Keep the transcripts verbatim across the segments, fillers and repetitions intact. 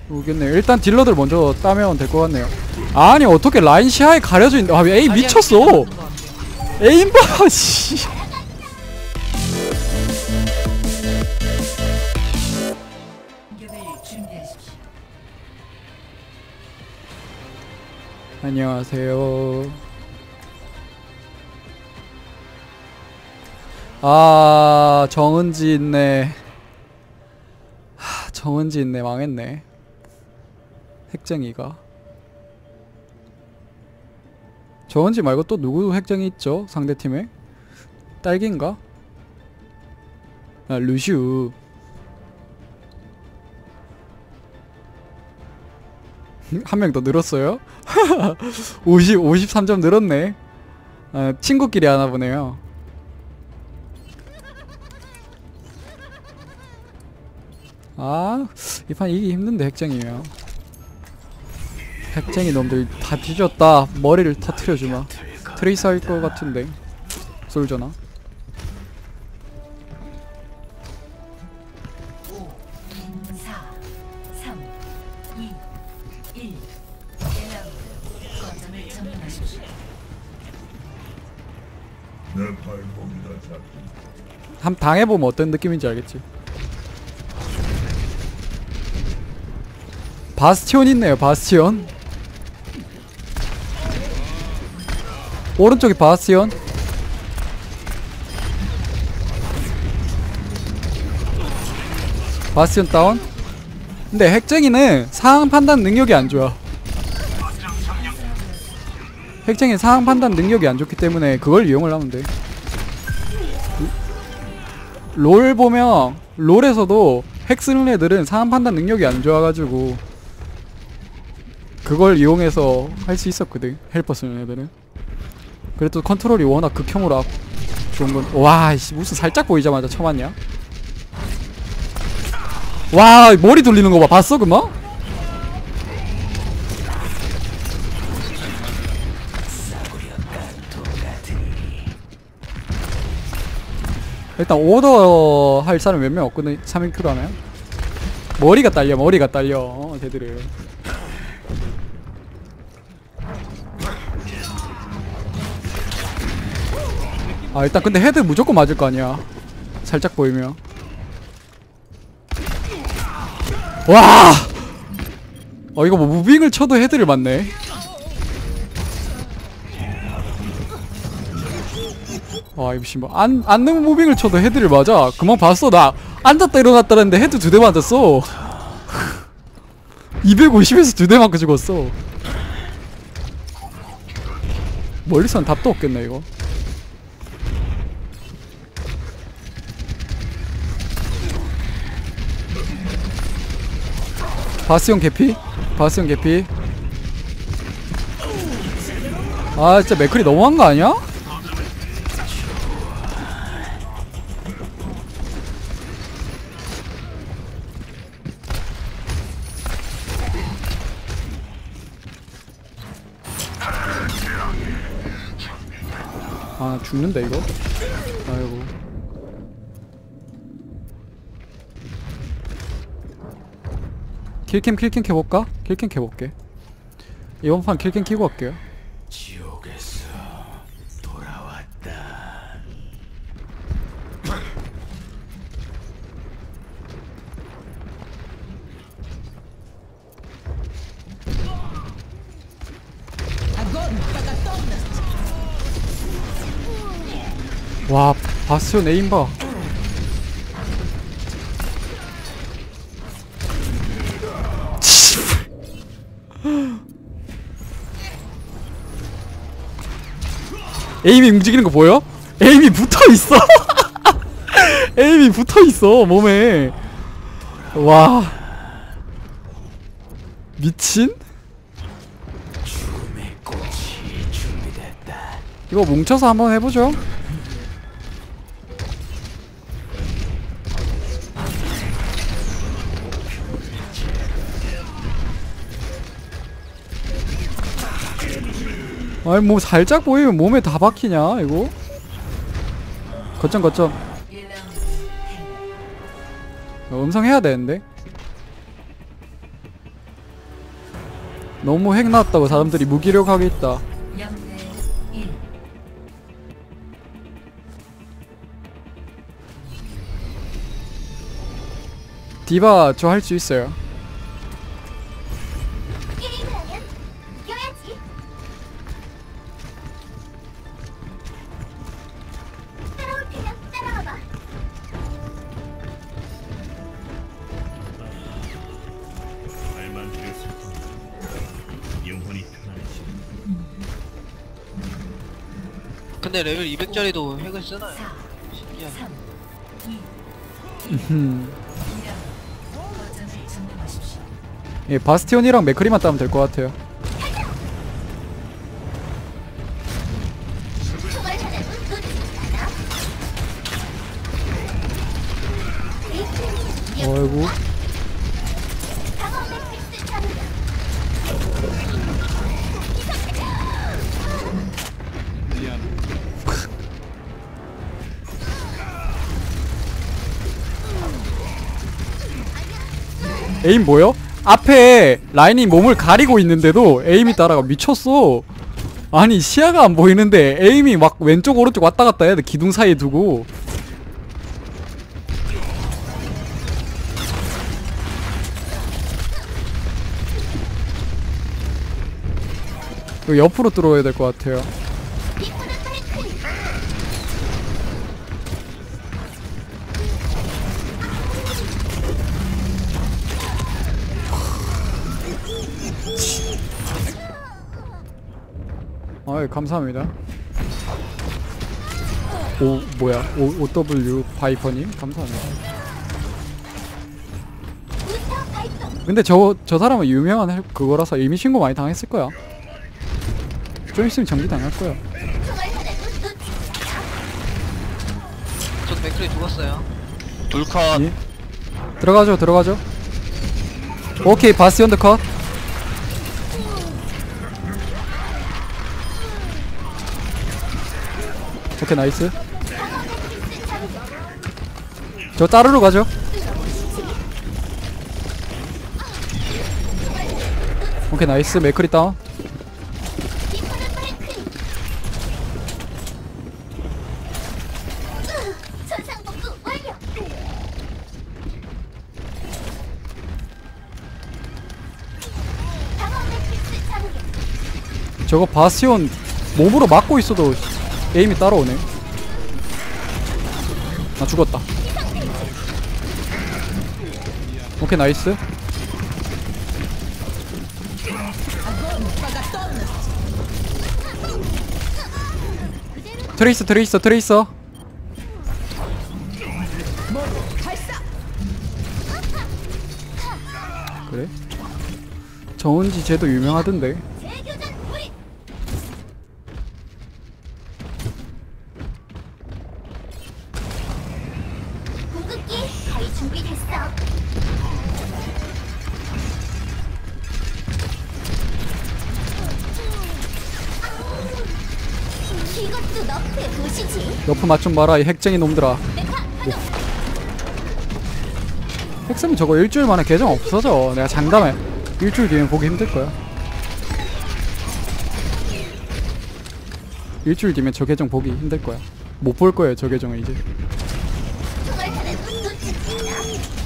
모르겠네요. 일단 딜러들 먼저 따면 될 것 같네요. 아니 어떻게 라인 시야에 가려져 있는데. 아 에임 미쳤어. 에임 봐 씨. 안녕하세요. 아 정은지 있네. 하, 정은지 있네. 망했네. 핵쟁이가. 정은지 말고 또 누구 핵쟁이 있죠? 상대팀에? 딸기인가? 아 루슈. 한 명 더 늘었어요? 오십, 오십삼 점 늘었네. 아, 친구끼리 하나 보네요. 아, 이 판 이기기 힘든데 핵쟁이에요. 핵쟁이 놈들 다 뒤졌다. 머리를 터트려주마. 트레이서 할 것 같은데. 솔저나. 한 당해보면 어떤 느낌인지 알겠지. 바스티온 있네요. 바스티온. 오른쪽이 바스티온. 바스티온 다운. 근데 핵쟁이는 상황 판단 능력이 안 좋아. 핵쟁이 상황 판단 능력이 안 좋기 때문에 그걸 이용을 하면 돼. 롤 보면 롤에서도 핵 쓰는 애들은 상황 판단 능력이 안 좋아가지고 그걸 이용해서 할 수 있었거든. 헬퍼 쓰는 애들은. 그래도 컨트롤이 워낙 극혐으로 앞 좋은 건. 와 씨, 무슨 살짝 보이자마자 쳐맞냐? 와 머리 돌리는 거 봐. 봤어 그만? 일단 오더 할 사람 몇 명 없거든. 삼 인 큐로 하면 머리가 딸려. 머리가 딸려. 어, 쟤들은. 아 일단 근데 헤드 무조건 맞을 거 아니야. 살짝 보이면. 와! 어 이거 뭐 무빙을 쳐도 헤드를 맞네. 와 이거 뭐 안, 앉는 무빙을 쳐도 헤드를 맞아. 그만 봤어. 나 앉았다 일어났다 했는데 헤드 두 대 맞았어. 이백오십에서 두 대 맞고 죽었어. 멀리서는 답도 없겠네 이거. 바스용 개피? 바스용 개피? 아 진짜 맥클이 너무한 거 아니야? 아 죽는데 이거? 아이고. 킬캠 킬캠 켜볼까? 킬캠 켜볼게. 이번 판 킬캠 켜고 갈게요. 지옥에서 돌아왔다. 와 바스온 에임 봐. 에임이 움직이는 거 보여? 에임이 붙어있어. 에임이 붙어있어 몸에. 와 미친? 이거 뭉쳐서 한번 해보죠. 아니 뭐 살짝 보이면 몸에 다 박히냐 이거? 거점 거점. 어, 음성 해야 되는데. 너무 핵 나왔다고 사람들이 무기력하게 있다. 디바 저 할 수 있어요. 게임을 하면 이겨야지. 따라올 테면 따라와봐. 말만 들었을 뿐 영혼이 편안해지. 근데 레벨 이백짜리도 핵을 쓰나요? 신기하네. 음. 예, 바스티온이랑 맥크리만 따면 될 것 같아요. 총알 하나도 놓치지 않아. 어이구. 방어 매트릭스 잡으려. 에임 뭐요? 앞에 라인이 몸을 가리고 있는데도 에임이 따라가. 미쳤어. 아니 시야가 안 보이는데 에임이 막 왼쪽 오른쪽 왔다 갔다 해야 돼. 기둥 사이에 두고. 이거 옆으로 들어와야 될 것 같아요. 아이 감사합니다. 오 뭐야 오, 오더블유 바이퍼님 감사합니다. 근데 저 저 사람은 유명한 헬- 그거라서 이미 신고 많이 당했을 거야. 좀 있으면 정지 당할 거야. 저도 맥클이 죽었어요. 둘컷. 예? 들어가죠 들어가죠. 오케이 바스티온 더 컷. 오케이 나이스. 저 자르러 가죠. 오케이 나이스. 맥크리 다운. 전상복구 완료. 방어 매트릭스 잡으려. 저거 바스티온 몸으로 막고 있어도 에임이 따라오네. 나 죽었다. 오케이 나이스. 트레이서 트레이서 트레이서. 그래? 정은지 쟤도 유명하던데. 재교전 우리. 궁극기 거의 준비됐어. 이것도 너프의 도시지. 너프 맛 좀 봐라 이 핵쟁이 놈들아. 메카 뭐. 핵쓰면 저거 일주일 만에 계정 없어져. 내가 장담해. 일주일 뒤면 보기 힘들 거야. 일주일 뒤면 저 계정 보기 힘들 거야. 못 볼 거예요 저 계정은 이제. 총알 하나도 놓치지 않아.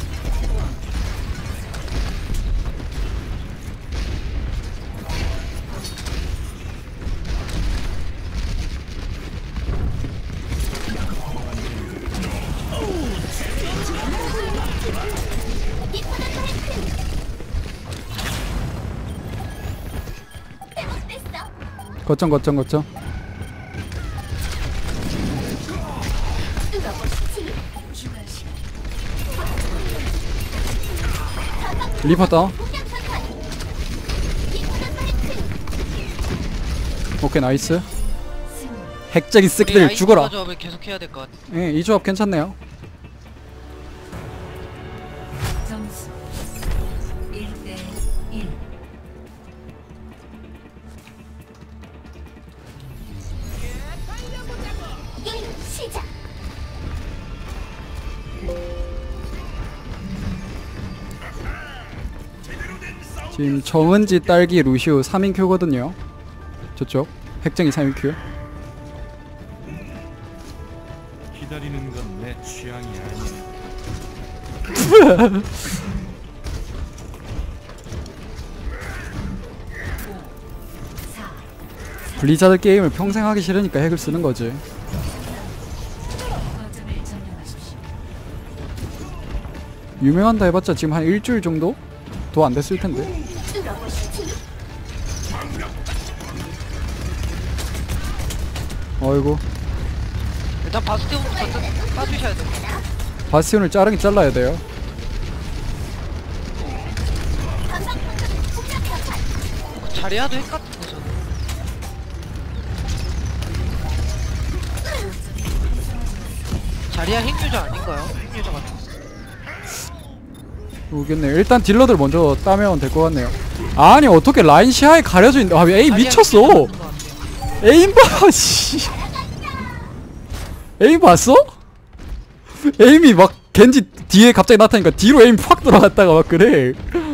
거점 거점 거점. 리퍼 다운. 오케이 나이스. 핵쟁이 새끼들 죽어라. 조합을 계속 해야 될 것 같아. 예, 이 조합 괜찮네요. 점수 일 대 일. 게임 시작. 지금 정은지, 딸기, 루시우 삼 인 큐거든요. 저쪽 핵쟁이 삼 인 큐. 기다리는 건 내 취향이 아니야. 블리자드 게임을 평생 하기 싫으니까 핵을 쓰는 거지. 거점을 점령하십시오. 유명한다 해봤자 지금 한 일주일 정도? 더 안 됐을 텐데. 뚫어보시지. 어이구. 일단 바스티온부터 딱 까주셔야 돼요. 바스티온을 자르긴 잘라야 돼요. 자리야도 핵 같은 거잖아. 자리야 핵유저 아닌가요? 핵유저 같은 거. 모르겠네요. 일단 딜러들 먼저 따면 될 것 같네요. 아니 어떻게 라인 시야에 가려져 있는. 아 에임 자리야 미쳤어. 핵유저 같은 거 같아요. 에임 봐. 씨. 에임 봤어? 에임이 막 겐지 뒤에 갑자기 나타나니까 뒤로 에임 확 돌아갔다가 막 그래.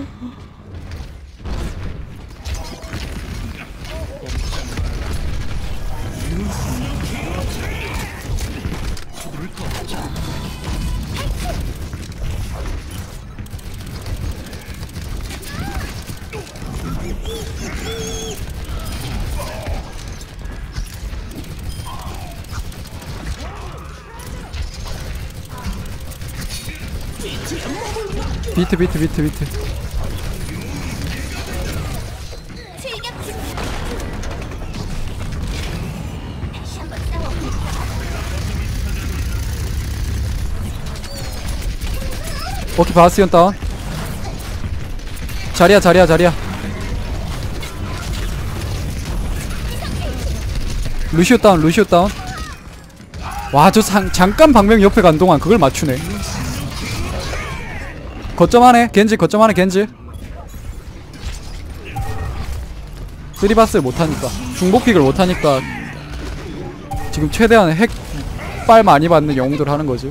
비트 비트 비트 비트. 즐겁지. 다시 한번 싸워볼까? 오케이 바스티온 다운. 자리야 자리야 자리야. 루시오 다운 루시오 다운. 와 저 잠깐 방명 옆에 간 동안 그걸 맞추네. 거점 안에 겐지 거점 안에 겐지. 쓰리바스를 못하니까 중복픽을 못하니까 지금 최대한 핵빨 많이 받는 영웅들 하는거지.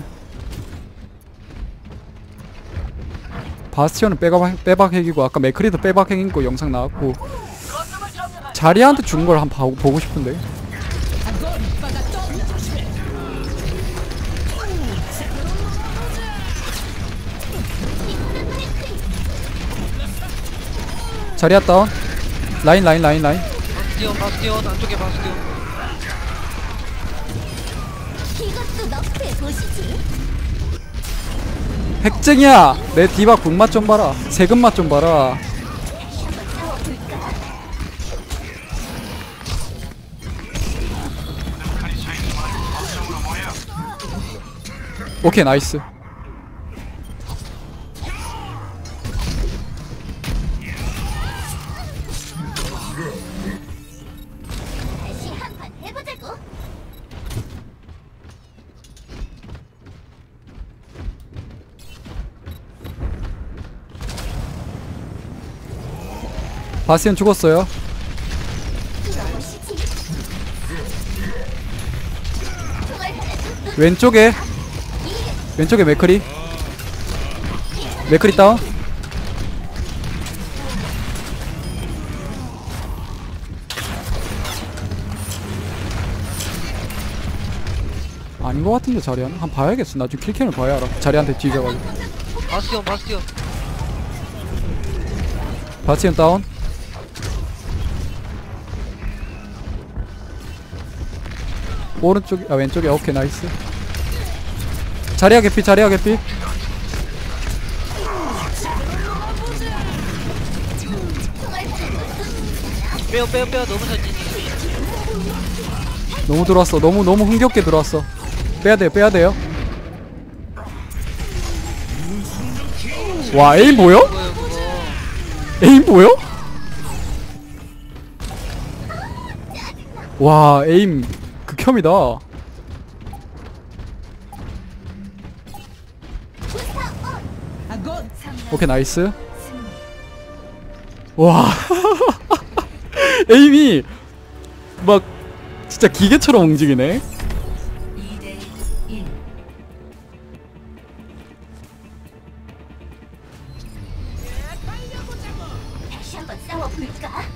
바스티온은 빼박, 빼박 핵이고 아까 맥크리도 빼박 핵인거 영상 나왔고 자리한테 준 걸 한번 보고 싶은데. 자리야 다운. 라인 라인 라인 라인. 바스티온 바스티온 안쪽에 바스티온. 이것도 너프해 보시지. 핵쟁이야. 내 디바 궁맛 좀 봐라. 세금 맛 좀 봐라. 다시 한번 싸워볼까? 오케이 나이스. 다시 한판 해보자고. 바스티온 죽었어요. 뚫어보시지. 총알 하나 더 왼쪽에 왼쪽에 맥크리. 맥크리 다운. 아닌 것 같은데 자리한. 한번 봐야겠어. 나중에 킬캠을 봐야 알아. 자리한테 뒤져가지고. 바스티온 바스티온. 바스티온 다운. 오른쪽에 아 왼쪽에 오케이 나이스. 자리야 개피 자리야 개피. 빼요 빼요 빼요 너무 전진이. 너무 들어왔어. 너무 너무 흥겹게 들어왔어. 빼야 돼요 빼야 돼요. 와 에임 보여? 그거요 그거. 에임 보여? 와 에임 극혐이다. 오케이 나이스. 와 에임이 막 진짜 기계처럼 움직이네. 이 대 일. 다시 싸워볼까?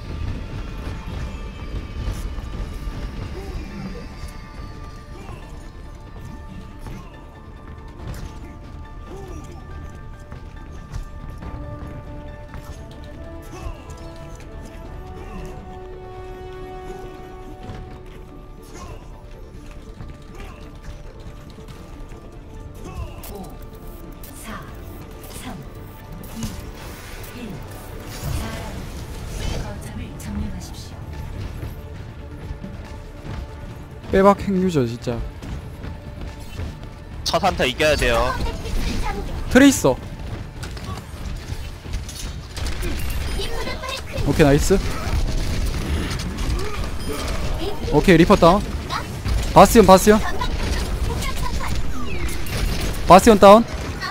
오, 사, 삼, 이, 일. 거점을 점령하십시오. 빼박 행유죠 진짜. 첫 한타 이겨야 돼요. 트레이서. 오케이 나이스. 오케이 리퍼 다운. 바스티온 바스티온 바스티온 다운.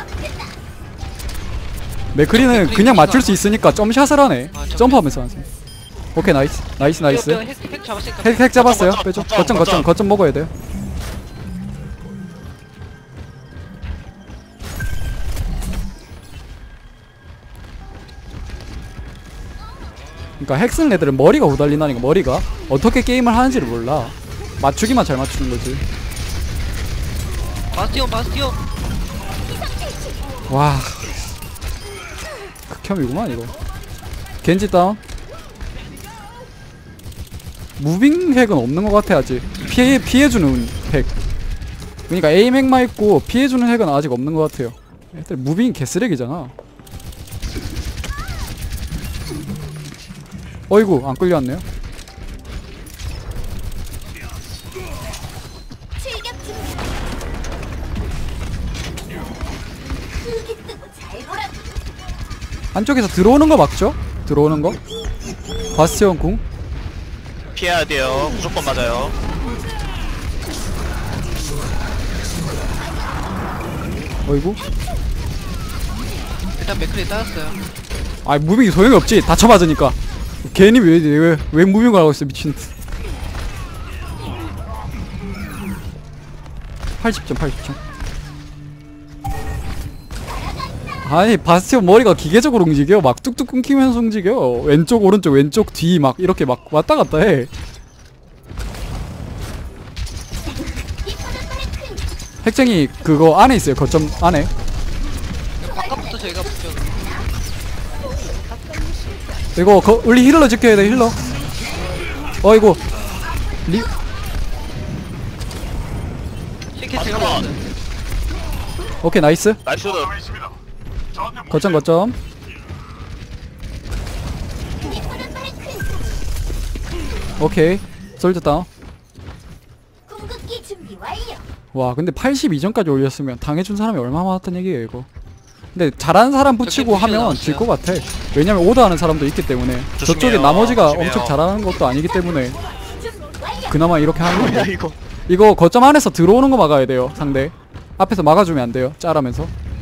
맥크리는 그냥 맞출 수 있으니까 점샷을 하네. 점프하면서 하세요. 오케이 나이스 나이스 나이스. 핵, 핵, 핵 잡았으니까. 핵, 핵 잡았어요. 거점, 빼죠. 거점, 거점 거점 거점. 거점 먹어야 돼요. 그러니까 핵쓴 애들은 머리가 후달린다니까. 머리가 어떻게 게임을 하는지를 몰라. 맞추기만 잘 맞추는 거지. 바스티온 바스티온. 와 극혐이구만 이거. 겐지 다운. 무빙 핵은 없는 것 같아 아직. 피해, 피해주는 핵. 그러니까 에임 핵만 있고 피해주는 핵은 아직 없는 것 같아요. 애들 무빙 개쓰레기잖아. 어이구 안 끌려왔네요. 출격 준비. 크게 뜨고 잘 보라고. 안쪽에서 들어오는 거 막죠? 들어오는 거. 바스티온 궁. 피해야 돼요. 무조건 맞아요. 어이구. 일단 맥크리 따였어요. 아 무빙이 소용이 없지. 다쳐 맞으니까. 괜히 왜 왜 왜 무빙을 하고 있어 미친. 팔십 점 팔십 점. 아니 바스티온 머리가 기계적으로 움직여. 막 뚝뚝 끊기면서 움직여. 왼쪽 오른쪽 왼쪽 뒤 막 이렇게 막 왔다 갔다 해. 핵쟁이 그거 안에 있어요. 거점 안에. 아까부터 저희가 붙죠. 이거 거, 우리 힐러 지켜야 돼 힐러. 어이구 리 핵 제가 먹었어요. 오케이 나이스. 나이스. 거점 거점. 오케이 솔드 다운. 궁극기 준비 완료. 와 근데 팔십이 점까지 올렸으면 당해준 사람이 얼마나 많았던 얘기예요 이거. 근데 잘하는 사람 붙이고 저렇게 하면 나왔어요. 질 것 같아. 왜냐면 오더하는 사람도 있기 때문에. 저쪽에 조심해요. 나머지가 조심해요. 엄청 잘하는 것도 아니기 때문에 준비 완료. 그나마 이렇게 하는 뭐야 건데. 이거. 이거 거점 안에서 들어오는 거 막아야 돼요 상대. 앞에서 막아주면 안 돼요 짜라면서.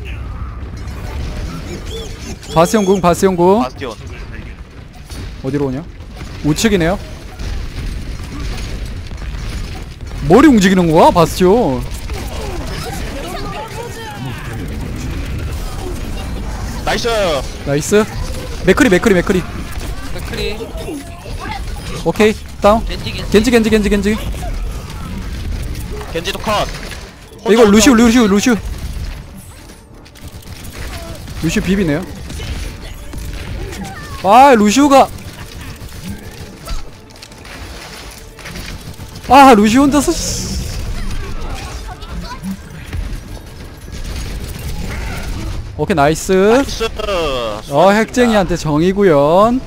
바스용 궁 바스용 궁. 바스티온. 어디로 오냐? 우측이네요. 머리 움직이는 거야 바스티온. 나이스. 나이스. 맥크리 맥크리 맥크리. 맥크리. 오케이 다운. 겐지 겐지. 겐지 겐지 겐지 겐지. 겐지도 컷. 이거 루시우 루시우 루시우 루시우 비비네요. 아 루시우가 아 루시우 혼자서 씨. 오케이 나이스. 나이스. 어 핵쟁이한테 정의구현.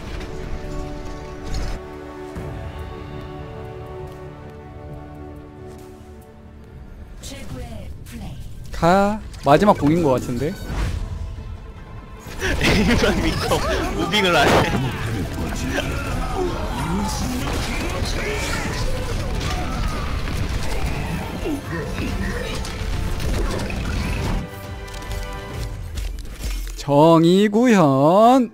최고의 플레이. 가 마지막 공인 것 같은데. 에임만 믿고 무빙을 하네. 정의구현.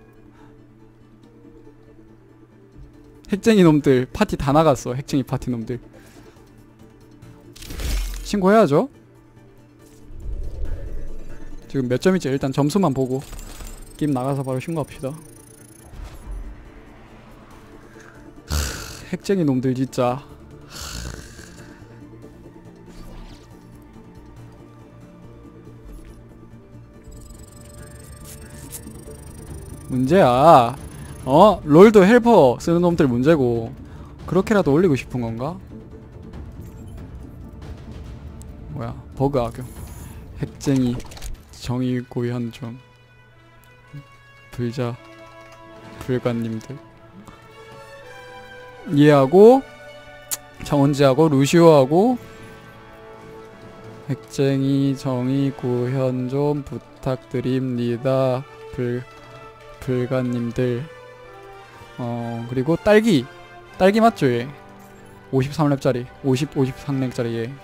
핵쟁이 놈들 파티 다 나갔어. 핵쟁이 파티 놈들 신고해야죠. 지금 몇 점이지? 일단 점수만 보고 게임 나가서 바로 신고합시다. 핵쟁이 놈들 진짜. 문제야. 어? 롤도 헬퍼 쓰는 놈들 문제고 그렇게라도 올리고 싶은 건가? 뭐야 버그 악용. 핵쟁이 정의 고현 좀 불자 불가님들 이해하고 정은지하고 루시오하고 핵쟁이 정의 고현 좀 부탁드립니다. 불 불가님들. 어 그리고 딸기 딸기 맞죠 얘? 오십삼 렙짜리 오십, 오십삼 렙짜리 얘.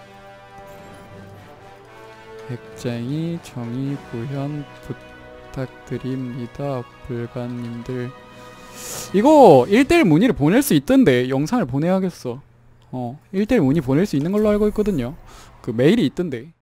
핵쟁이 정의 구현 부탁드립니다 불가님들. 이거 일 대일 문의를 보낼 수 있던데 영상을 보내야겠어. 어 일 대일 문의 보낼 수 있는 걸로 알고 있거든요. 그 메일이 있던데.